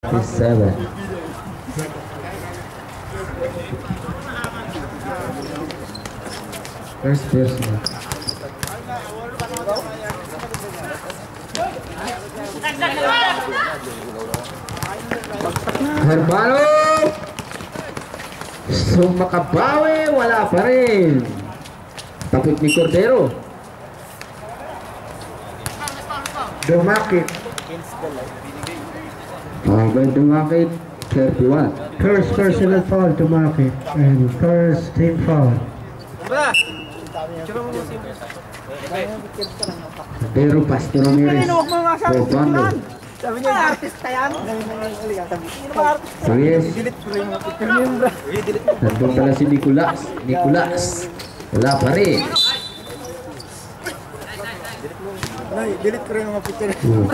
7. First personal. Hermano! So makabawi, wala pa rin. Tapos ni Cordero. Dumakit. Dumakit, 31. First personal foul, Dumakit. And first team foul. Pero Pastor Ramirez. Sabi niya, artist ka yan. Yes. Nandun pala si Nicolas. Wala pa rin. Delete ko rin mga picture.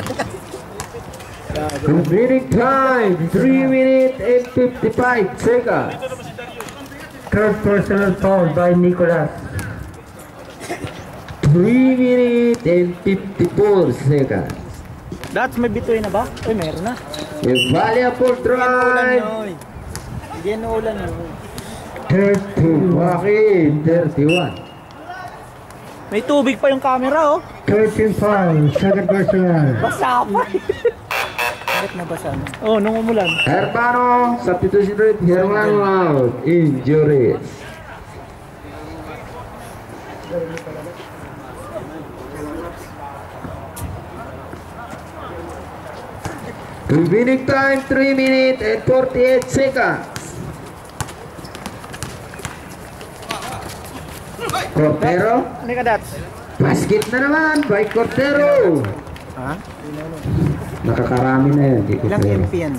Remaining time, 3 minutes and 55 seconds. Third personal foul by Nicolas. 3 minutes and 54 seconds. That's may bitoy na ba? Uy, meron na. A valuable drive. Hindi na ulan. 32. Joaquin, 31. May tubig pa yung camera, oh. 13 foul, second personal. Basa pa. Bakit nabasa na? Oh, nung umulan. Hermano, substitution rate, Hermano out. Injuries. Remaining time 3 minutes and 48 seconds. Cordero. Ano ka, Dats? Basket na naman by Cordero. Ha? Nakakarami na yan. Ilang MP yan?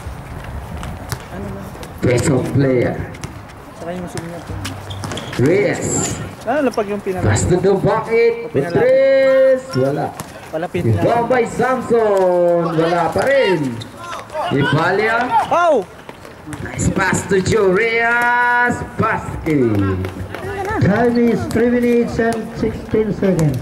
Best of player. Saka yung musubi niya. Reyes. Ano lapag yung pinala? Pass to the bucket. Petres. Wala. Palapit Ibang by Samson. Wala pa rin. Ibalia. Oh! Nice pass to Joe Reyes. Basket. Time is 3 minutes and 16 seconds.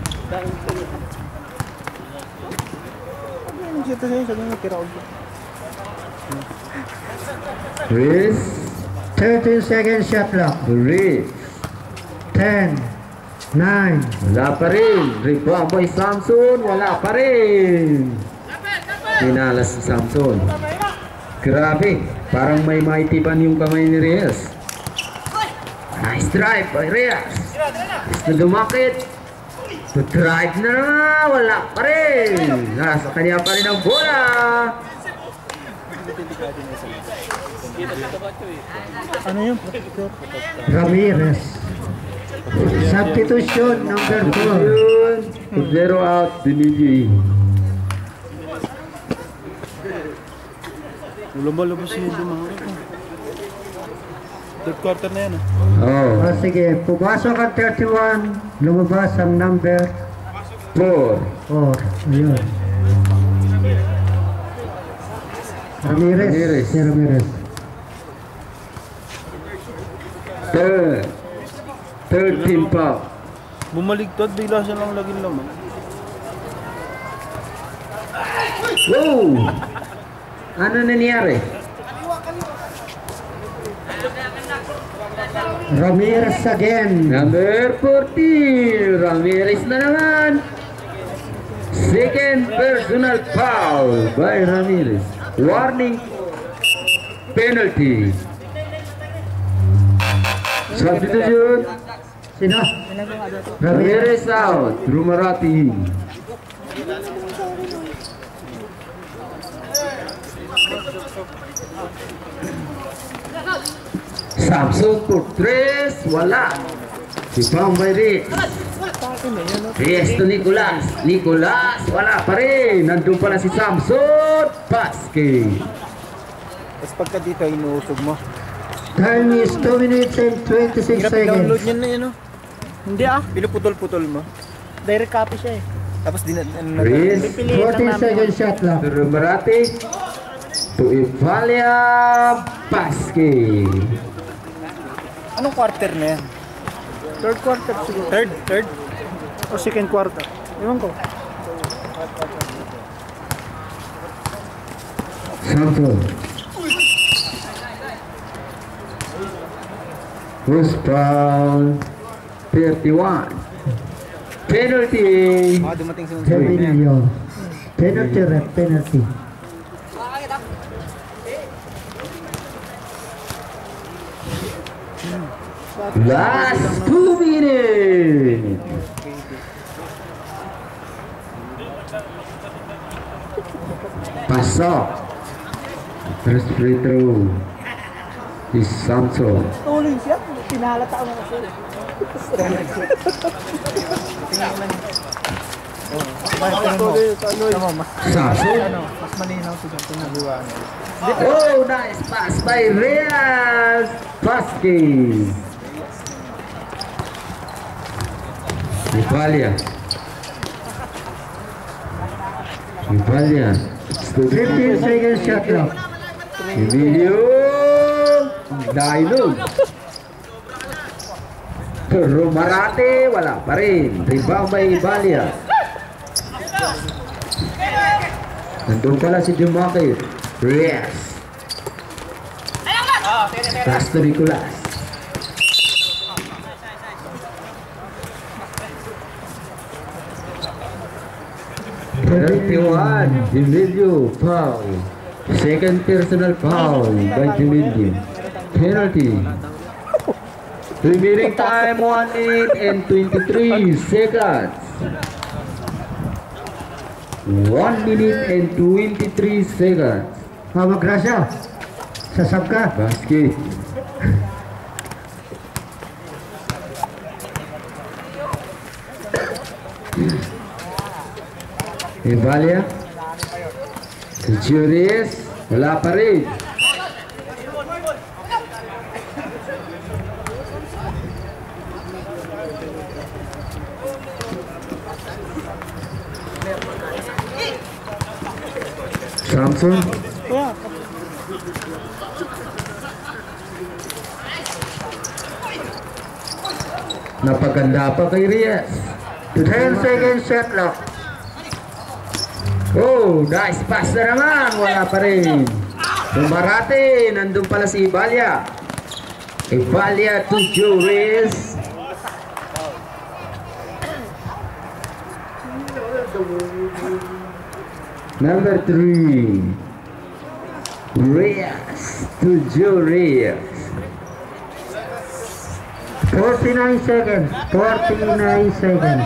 Reyes. 13 seconds shot clock. Reyes. 10, 9. Wala pa rin. Rebound by Samson. Wala pa rin. Pinalas si Samson. Grabe. Parang may maitipan yung kamay ni Reyes. Nice drive by Reyes. Gusto dumakit. To drive na. Wala pa rin. Nasa kanya pa rin ang bola. Ano yun? Ramirez. Substitution number 4. 0 out. Binigay. Lumabas yung dumang. Third quarter na yan, Oh. Sige, pumasok ang 31. Lumabas ang number 4. 4. Ayun. Ramirez. Si Ramirez. 13 pa. Bumaligtad, bigla siya lang laging laman. Wow! Ano nangyari? Ramirez again. Number 14. Ramirez na naman. Second personal foul by Ramirez. Warning. Penalty. Substitution. Sino? Ramirez out. Rumarati. Samson for 3. Wala. Si Pang by Reyes. Reyes to Nicolas. Nicolas. Wala pa rin. Nandun pala si Samson. Basket. Tapos pagka dito, inuusog mo. Time is 2 minutes and 26 Hirap i-download seconds. niyan na yun, Hindi pinuputol-putol mo. Direct copy siya eh. Tapos Reyes. 14 seconds shot clock. Rumarati. To Ivalia. Basket. Anong quarter na yan? Third quarter siguro. Third? O second quarter? Ewan ko. Samson. First foul. 31. Penalty. Dumating si Javinio. Penalty rep, penalty. Last 2 minutes. Pasok. First free throw is Samson. Tuloy siya. Pinalata mo kasi. Samson. Mas malinaw siya kung naliwanag. Oh, nice pass by Reyes Vasquez. Ivalia. 15 seconds shot clock. Emilio Dailog. Romarate, wala pa rin. Rebound by Ivalia. Nandun pala si Dumakit. Reyes. Castro Nicolas. Penalty 1, Emilio foul. Second personal foul by Emilio. Penalty. Remaining time 1 minute and 23 seconds. 1 minute and 23 seconds. Hawak Gracia. Sasab ka. Basket. Ivalia. Juris. Wala pa rin. Samson. Napaganda pa kay Reyes. 10 seconds shot clock. Oh, nice pass na naman. Wala pa rin. Dumarate. Nandun pala si Ivalia. Ivalia to Juris. Number 3. Reyes to Juris. 49 seconds. 49 seconds.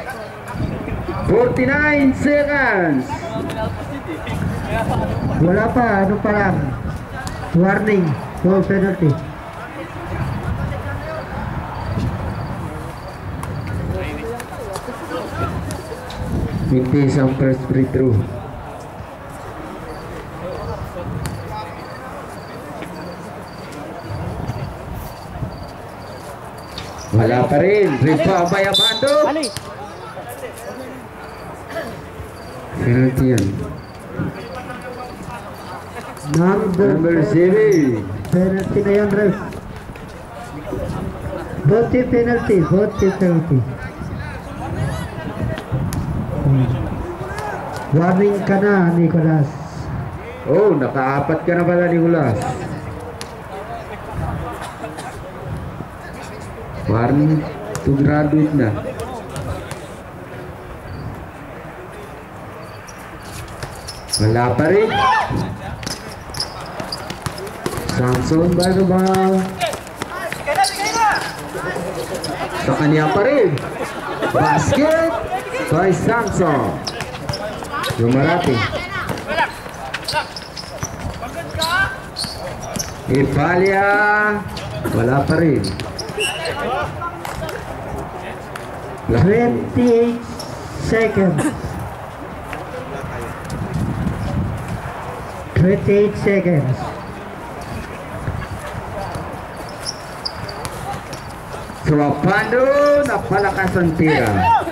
49 seconds. Wala pa. Ano pa lang? Warning. Full penalty. Mintis ang first free throw. Wala pa rin. Rebound by Abando. Penalty yan. Number 7. Penalty na yan, ref. Both team penalty. Both team penalty. Warning ka na, Nicolas. Oh, nakaapat ka na pala, Nicolas. Warning to graduate na. Wala pa rin. Samson ba na ba? Sa kanya pa rin. Basket by Samson. Dumarati. Ivalia. Wala pa rin. 28 seconds. 28 seconds. So, Abando, napalakas ang tira.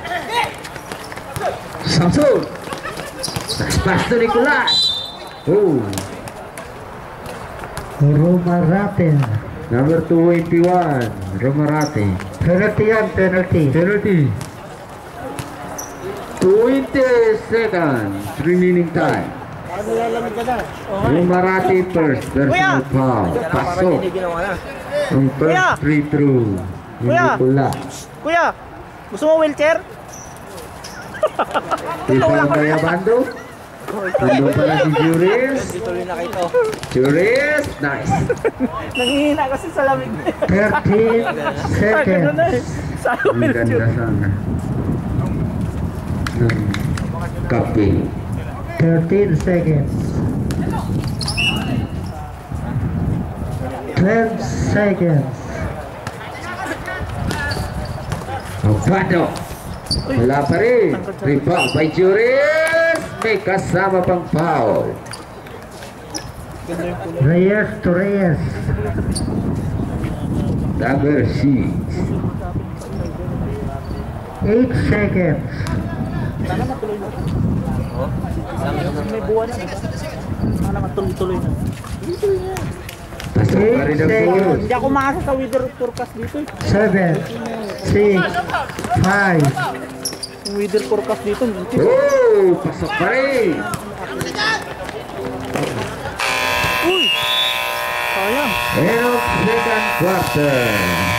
Samson. Pass to Nicolas. Oh. Romarate. Number 281. Romarate. Penalty yan, penalty. Penalty. 20 seconds remaining time. Yung Marathi first personal foul. Pasok. Ang first free throw. Hindi Kuya! pula. Kuya, gusto mo wheelchair? Ipang kaya Bando. Nandun pala si Juris. Juris, nice. Nangihina kasi sa lamig. 13 seconds. Sa Ang ganda sana. Ng kape. 13 seconds. 12 seconds. Bando. Wala pa rin. Rebound by Juris. May kasama pang foul. Reyes to Reyes. Number 6. 8 seconds. May buwan na. Sana matuloy-tuloy na. Pasok pa rin ang foul. Hindi ako makasa sa weather forecast dito. 7, 6, 5, Yung weather forecast dito. Oh, pasok pa rin. Uy! Sayang. End of second quarter.